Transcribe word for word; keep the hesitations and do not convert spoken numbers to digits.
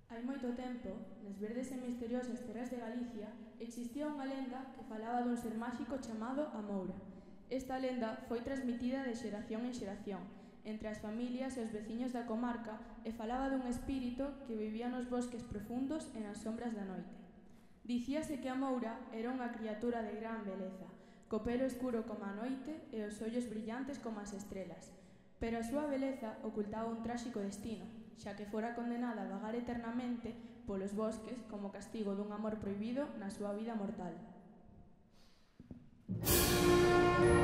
Hai moito tempo, nas verdes e misteriosas terras de Galicia, existía unha lenda que falaba dun ser máxico chamado Amoura. Esta lenda foi transmitida de xeración en xeración, entre as familias e os veciños da comarca, e falaba dun espírito que vivía nos bosques profundos e nas sombras da noite. Dicíase que Amoura era unha criatura de gran beleza, co pelo escuro como a noite e os ollos brillantes como as estrelas. Pero a súa beleza ocultaba un tráxico destino, xa que fora condenada a vagar eternamente polos bosques como castigo dun amor prohibido na súa vida mortal.